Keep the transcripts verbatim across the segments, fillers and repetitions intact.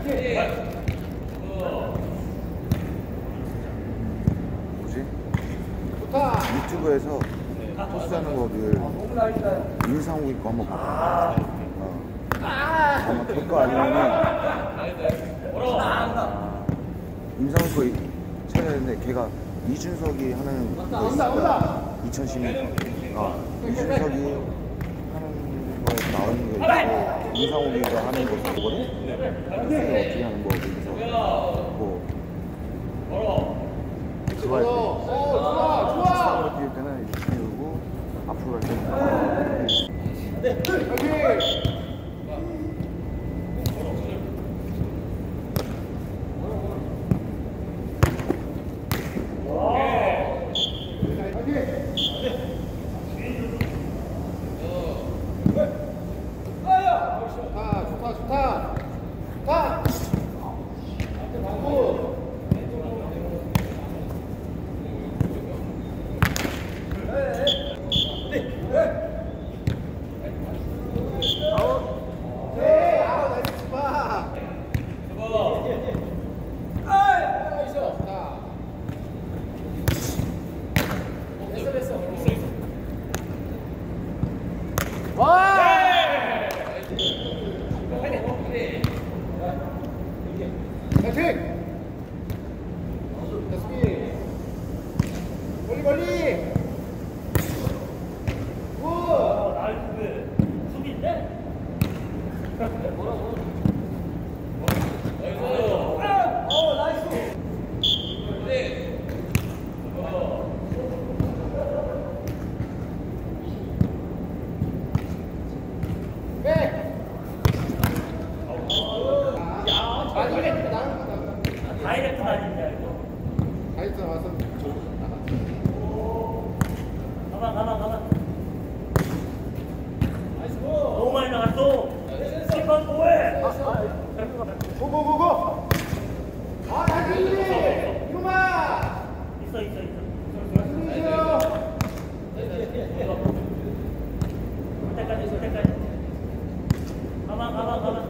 뭐지? 유튜브에서 토스하는 거를 인상욱이 거 한번 봤다. 어. 아마 그거 아니면은 임상욱 거 찾아야 되는데 걔가 이준석이 하는 거 있어. 이천십육 어, 이준석이 하는 거에 나오는 거 있고 임상욱이가 하는 거 보거든? 토스를 어떻게 하는 거 그래서 뭐 그거 할 때 스타트를 뛸 때는 이렇게 띄우고 앞으로 갈 때는 멀리 멀리. 오. 나이스. 수비인데? 뭐라고? 나이스. 어, 나이스. 네. 네. 야, 다이렉트 나는 거. 다이렉트 다닌다 이거. 다이렉트 와서 가만 가만 가만. 너무 많이 나갔어. 스킵한 뭐해? 고고고고. 아 다행이네. 이놈아. 있어 있어 있어. 그때까지 그때까지. 가만 가만 가만.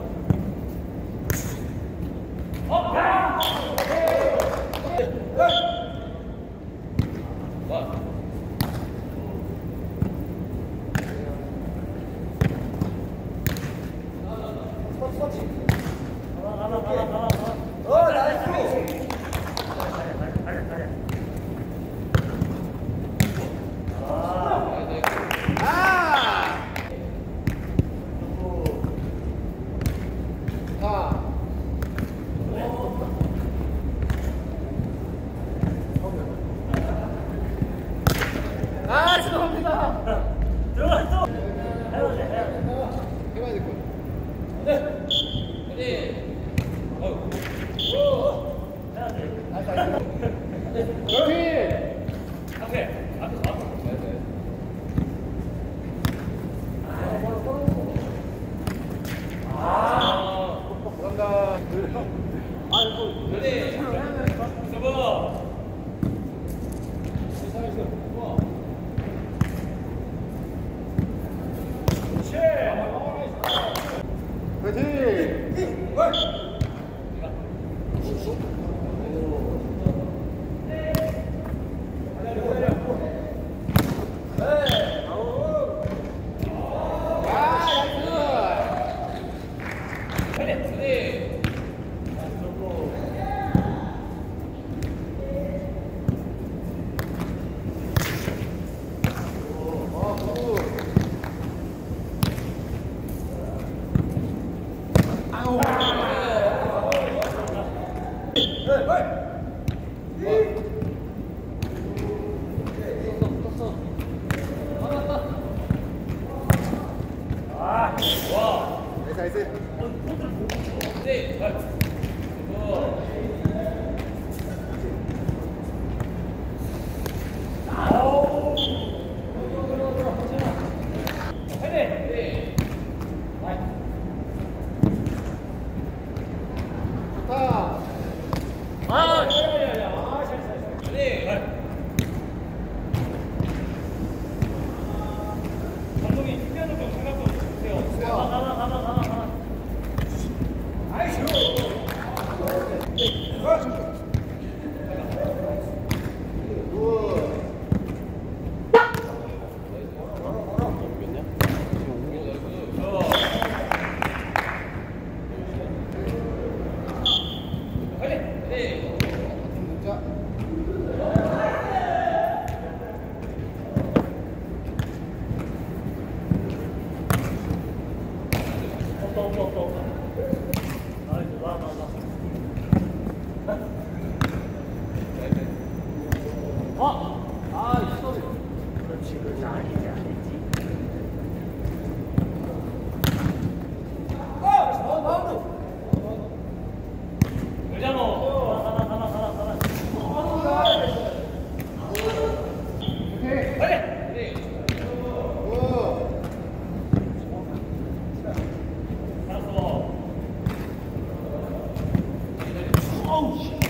어. 야. 와. 어, 나이스. 아, 죄송합니다. 들어갔어. 해야 돼, 해야 돼. 해봐야 될 거. 네. 네. 어. 오. 해야 돼. 그렇지. 앞에, 앞에, 앞에. 아, 그런다. 아이고, 그래. 서버. 감독님 준비하는 거 생각도 주세요. 가만 가만 가만 가만. 아이고. 어우 씨.